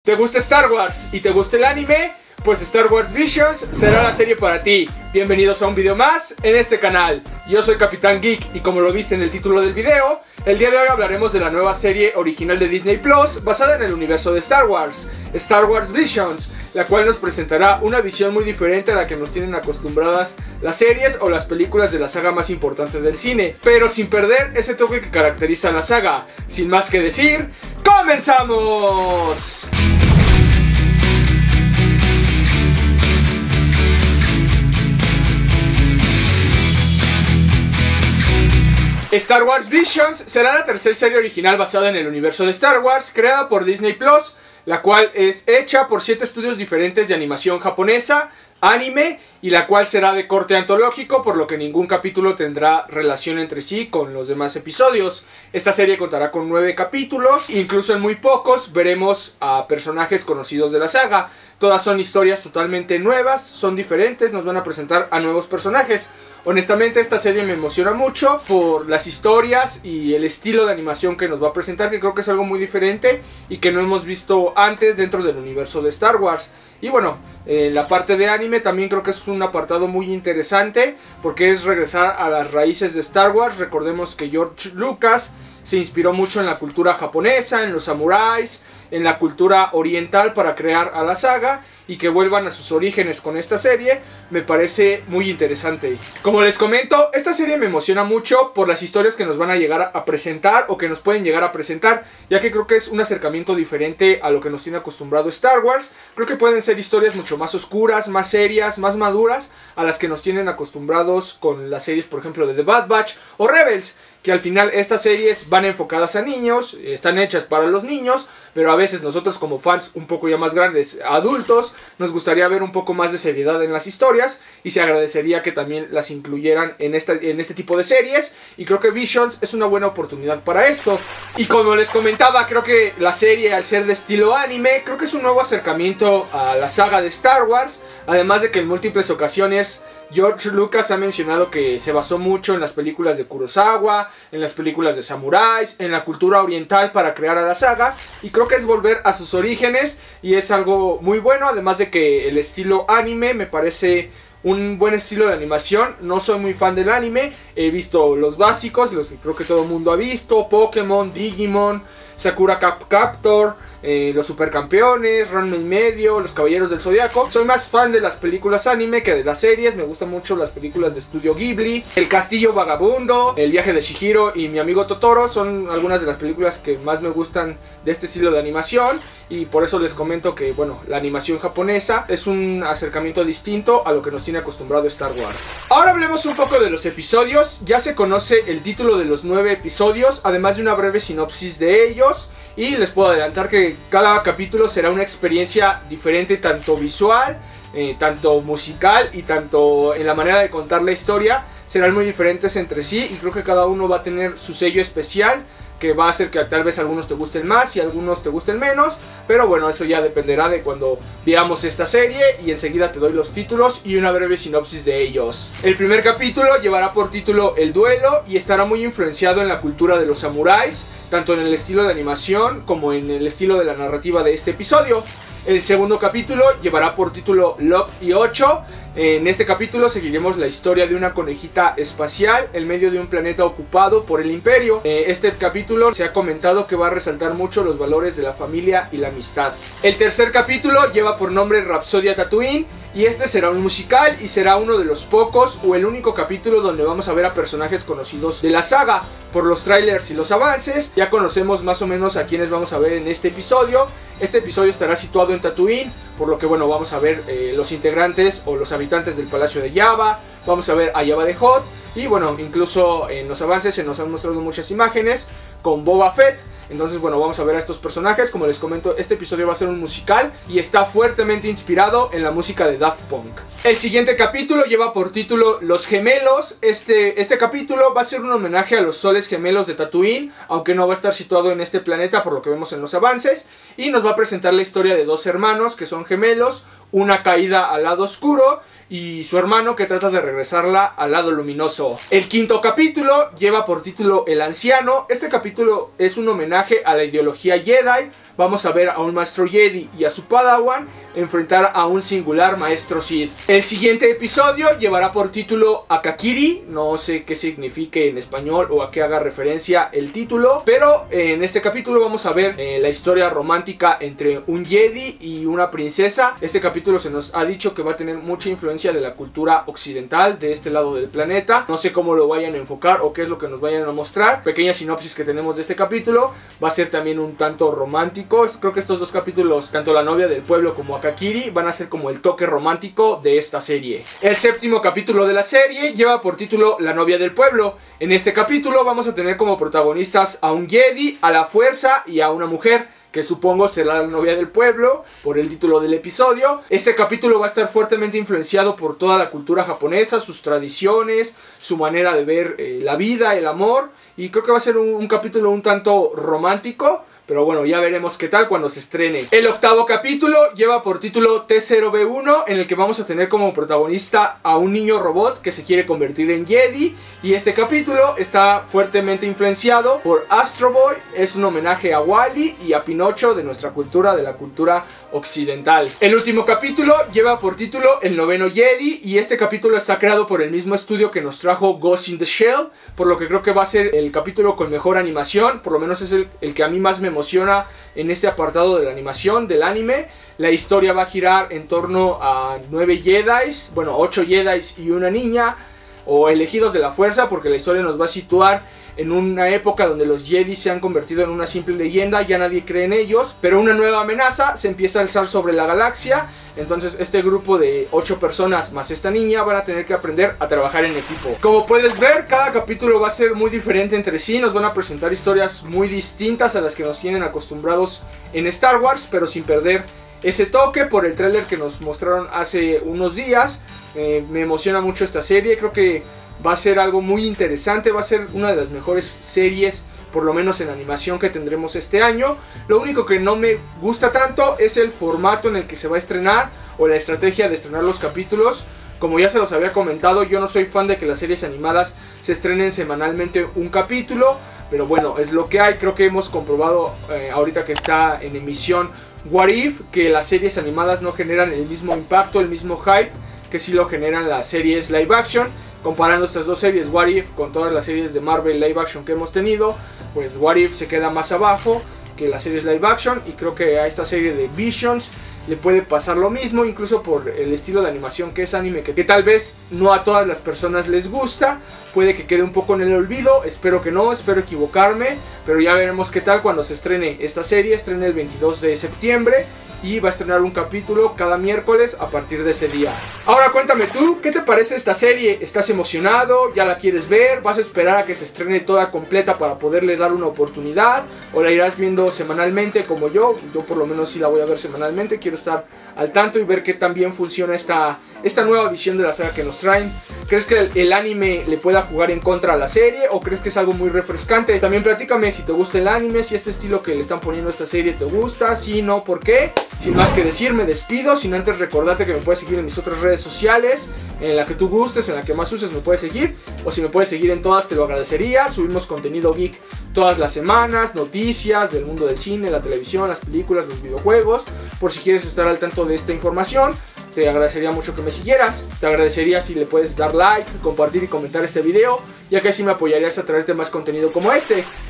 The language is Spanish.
¿Te gusta Star Wars y te gusta el anime? Pues Star Wars Visions será la serie para ti. Bienvenidos a un video más en este canal. Yo soy Capitán Geek y como lo viste en el título del video, el día de hoy hablaremos de la nueva serie original de Disney Plus basada en el universo de Star Wars Visions, la cual nos presentará una visión muy diferente a la que nos tienen acostumbradas las series o las películas de la saga más importante del cine, pero sin perder ese toque que caracteriza a la saga. Sin más que decir, ¡comenzamos! Star Wars Visions será la tercera serie original basada en el universo de Star Wars, creada por Disney Plus, la cual es hecha por 7 estudios diferentes de animación japonesa, anime, y la cual será de corte antológico, por lo que ningún capítulo tendrá relación entre sí con los demás episodios. Esta serie contará con 9 capítulos, incluso en muy pocos veremos a personajes conocidos de la saga. Todas son historias totalmente nuevas, son diferentes, nos van a presentar a nuevos personajes. Honestamente, esta serie me emociona mucho por las historias y el estilo de animación que nos va a presentar, que creo que es algo muy diferente y que no hemos visto antes dentro del universo de Star Wars. Y bueno, la parte de anime también creo que es un apartado muy interesante, porque es regresar a las raíces de Star Wars. Recordemos que George Lucas se inspiró mucho en la cultura japonesa, en los samuráis, en la cultura oriental para crear a la saga, y que vuelvan a sus orígenes con esta serie me parece muy interesante. Como les comento, esta serie me emociona mucho por las historias que nos van a llegar a presentar o que nos pueden llegar a presentar, ya que creo que es un acercamiento diferente a lo que nos tiene acostumbrado Star Wars. Creo que pueden ser historias mucho más oscuras, más serias, más maduras a las que nos tienen acostumbrados con las series, por ejemplo, de The Bad Batch o Rebels, que al final estas series van enfocadas a niños, están hechas para los niños, pero a veces nosotros como fans un poco ya más grandes, adultos, nos gustaría ver un poco más de seriedad en las historias, y se agradecería que también las incluyeran en este tipo de series, y creo que Visions es una buena oportunidad para esto. Y como les comentaba, creo que la serie, al ser de estilo anime, creo que es un nuevo acercamiento a la saga de Star Wars, además de que en múltiples ocasiones George Lucas ha mencionado que se basó mucho en las películas de Kurosawa, en las películas de samuráis, en la cultura oriental para crear a la saga, y creo que es volver a sus orígenes y es algo muy bueno, además de que el estilo anime me parece un buen estilo de animación. No soy muy fan del anime, he visto los básicos, los que creo que todo el mundo ha visto: Pokémon, Digimon, Sakura Captor, los Supercampeones, Ranma y medio, los Caballeros del Zodiaco. Soy más fan de las películas anime que de las series. Me gustan mucho las películas de Estudio Ghibli, El Castillo Vagabundo, El Viaje de Chihiro y Mi Amigo Totoro. Son algunas de las películas que más me gustan de este estilo de animación, y por eso les comento que, bueno, la animación japonesa es un acercamiento distinto a lo que nos tiene acostumbrado Star Wars. Ahora hablemos un poco de los episodios. Ya se conoce el título de los 9 episodios, además de una breve sinopsis de ellos, y les puedo adelantar que cada capítulo será una experiencia diferente, tanto visual, tanto musical y tanto en la manera de contar la historia. Serán muy diferentes entre sí, y creo que cada uno va a tener su sello especial, que va a hacer que tal vez algunos te gusten más y algunos te gusten menos, pero bueno, eso ya dependerá de cuando veamos esta serie, y enseguida te doy los títulos y una breve sinopsis de ellos. El primer capítulo llevará por título El Duelo, y estará muy influenciado en la cultura de los samuráis, tanto en el estilo de animación como en el estilo de la narrativa de este episodio. El segundo capítulo llevará por título Locke y 8. En este capítulo seguiremos la historia de una conejita espacial en medio de un planeta ocupado por el Imperio. Este capítulo se ha comentado que va a resaltar mucho los valores de la familia y la amistad. El tercer capítulo lleva por nombre Rapsodia Tatooine, y este será un musical y será uno de los pocos o el único capítulo donde vamos a ver a personajes conocidos de la saga. Por los trailers y los avances ya conocemos más o menos a quienes vamos a ver en este episodio. Este episodio estará situado en Tatooine, por lo que bueno, vamos a ver los integrantes o los habitantes del Palacio de Jabba. Vamos a ver a Jabba the Hutt, y bueno, incluso en los avances se nos han mostrado muchas imágenes con Boba Fett. Entonces bueno, vamos a ver a estos personajes. Como les comento, este episodio va a ser un musical y está fuertemente inspirado en la música de Daft Punk. El siguiente capítulo lleva por título Los Gemelos. Este capítulo va a ser un homenaje a los soles gemelos de Tatooine, aunque no va a estar situado en este planeta por lo que vemos en los avances, y nos va a presentar la historia de dos hermanos que son gemelos, una caída al lado oscuro y su hermano que trata de regresarla al lado luminoso. El quinto capítulo lleva por título El Anciano. Este capítulo es un homenaje a la ideología Jedi. vamos a ver a un maestro Jedi y a su Padawan enfrentar a un singular maestro Sith. El siguiente episodio llevará por título Akakiri, no sé qué signifique en español o a qué haga referencia el título, pero en este capítulo vamos a ver la historia romántica entre un Jedi y una princesa. Este capítulo se nos ha dicho que va a tener mucha influencia de la cultura occidental de este lado del planeta. No sé cómo lo vayan a enfocar o qué es lo que nos vayan a mostrar. Pequeña sinopsis que tenemos de este capítulo: va a ser también un tanto romántico. Creo que estos dos capítulos, tanto La novia del pueblo como Akakiri, van a ser como el toque romántico de esta serie. El séptimo capítulo de la serie lleva por título La novia del pueblo. En este capítulo vamos a tener como protagonistas a un Jedi, a la fuerza y a una mujer, que supongo será la novia del pueblo por el título del episodio. Este capítulo va a estar fuertemente influenciado por toda la cultura japonesa, sus tradiciones, su manera de ver la vida, el amor, y creo que va a ser un capítulo un tanto romántico. Pero bueno, ya veremos qué tal cuando se estrene. El octavo capítulo lleva por título T0B1, en el que vamos a tener como protagonista a un niño robot que se quiere convertir en Jedi. Y este capítulo está fuertemente influenciado por Astro Boy. Es un homenaje a Wall-E y a Pinocho de nuestra cultura, de la cultura occidental. El último capítulo lleva por título El noveno Jedi, y este capítulo está creado por el mismo estudio que nos trajo Ghost in the Shell, por lo que creo que va a ser el capítulo con mejor animación. Por lo menos es el que a mí más me emociona en este apartado de la animación, del anime. La historia va a girar en torno a 9 Jedis, bueno, 8 Jedis y una niña, o elegidos de la fuerza, porque la historia nos va a situar en una época donde los Jedi se han convertido en una simple leyenda, ya nadie cree en ellos, pero una nueva amenaza se empieza a alzar sobre la galaxia. Entonces este grupo de 8 personas más esta niña van a tener que aprender a trabajar en equipo. Como puedes ver, cada capítulo va a ser muy diferente entre sí. Nos van a presentar historias muy distintas a las que nos tienen acostumbrados en Star Wars, pero sin perder ese toque. Por el tráiler que nos mostraron hace unos días, me emociona mucho esta serie. Creo que va a ser algo muy interesante, va a ser una de las mejores series, por lo menos en animación, que tendremos este año. Lo único que no me gusta tanto es el formato en el que se va a estrenar, o la estrategia de estrenar los capítulos. Como ya se los había comentado, yo no soy fan de que las series animadas se estrenen semanalmente un capítulo, pero bueno, es lo que hay. Creo que hemos comprobado ahorita que está en emisión What If, que las series animadas no generan el mismo impacto, el mismo hype que sí lo generan las series live action. Comparando estas dos series, What If, con todas las series de Marvel live action que hemos tenido, pues What If se queda más abajo que las series live action, y creo que a esta serie de Visions le puede pasar lo mismo, incluso por el estilo de animación que es anime, que tal vez no a todas las personas les gusta. Puede que quede un poco en el olvido, espero que no, espero equivocarme, pero ya veremos qué tal cuando se estrene esta serie. Estrena el 22 de septiembre y va a estrenar un capítulo cada miércoles a partir de ese día. Ahora cuéntame tú, ¿qué te parece esta serie? ¿Estás emocionado? ¿Ya la quieres ver? ¿Vas a esperar a que se estrene toda completa para poderle dar una oportunidad? ¿O la irás viendo semanalmente como yo? Yo por lo menos sí la voy a ver semanalmente. Quiero estar al tanto y ver qué tan bien funciona esta nueva visión de la saga que nos traen. ¿Crees que el anime le pueda jugar en contra a la serie, o crees que es algo muy refrescante? También platícame si te gusta el anime, si este estilo que le están poniendo a esta serie te gusta, si no, ¿por qué? Sin más que decir, me despido, sin antes recordarte que me puedes seguir en mis otras redes sociales, en la que tú gustes, en la que más uses me puedes seguir, o si me puedes seguir en todas te lo agradecería. Subimos contenido geek todas las semanas, noticias del mundo del cine, la televisión, las películas, los videojuegos. Por si quieres estar al tanto de esta información, te agradecería mucho que me siguieras. Te agradecería si le puedes dar like, compartir y comentar este video, ya que así me apoyarías a traerte más contenido como este.